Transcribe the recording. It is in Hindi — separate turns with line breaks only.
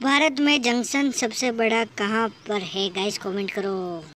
भारत में जंक्शन सबसे बड़ा कहाँ पर है गाइस, कमेंट करो।